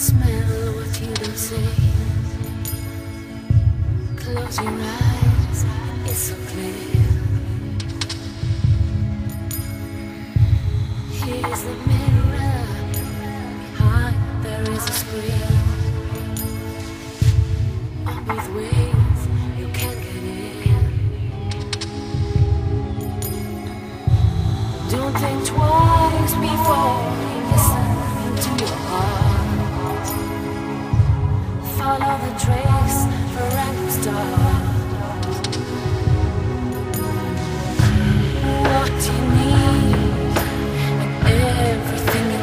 Smell what you don't say. Close your eyes, it's so clear. Here's the mirror. Behind there is a screen. On both ways, you can't get in. Don't think twice before you listen to your heart. Follow the trace for random stars. What do you need and everything you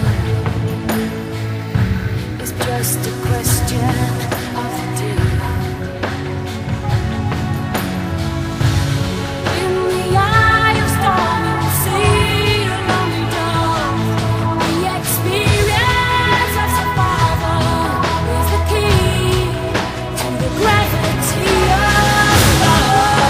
feel is just a question of the day. In the eye of storm you will see a lonely dawn. The experience of survival is the key to the gravity of love.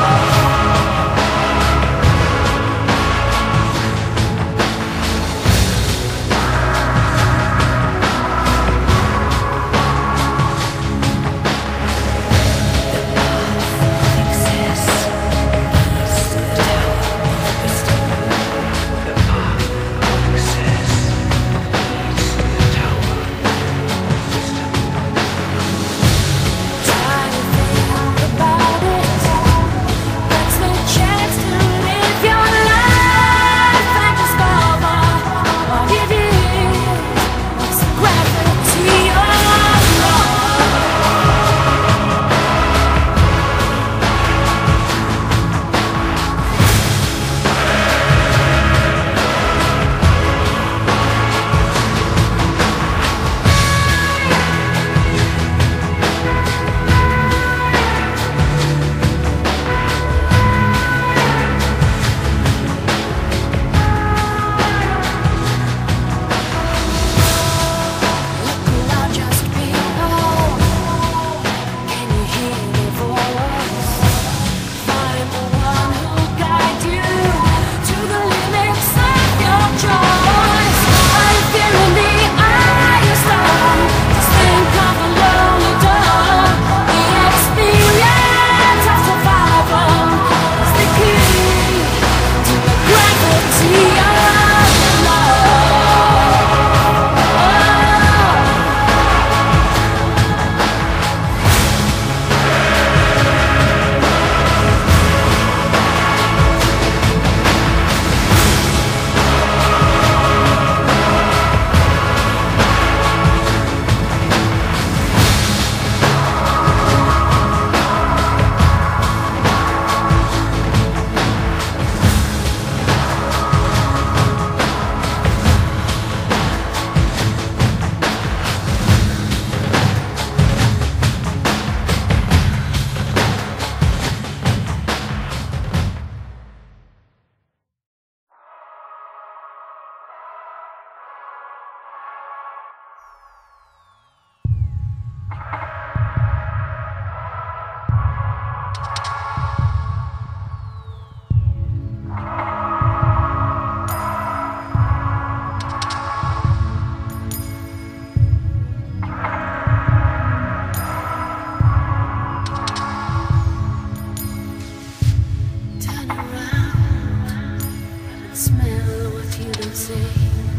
Smell what you don't say.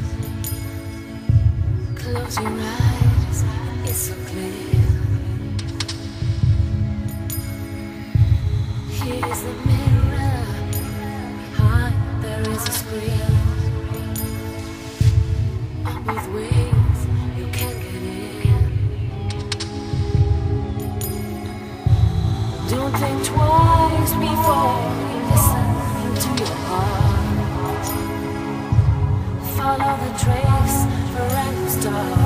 Close your eyes, it's so clear. Here's the mirror. Behind there is a screen. On both ways, you can't get in. Don't think twice before you listen to your heart. Follow the trace for random stars.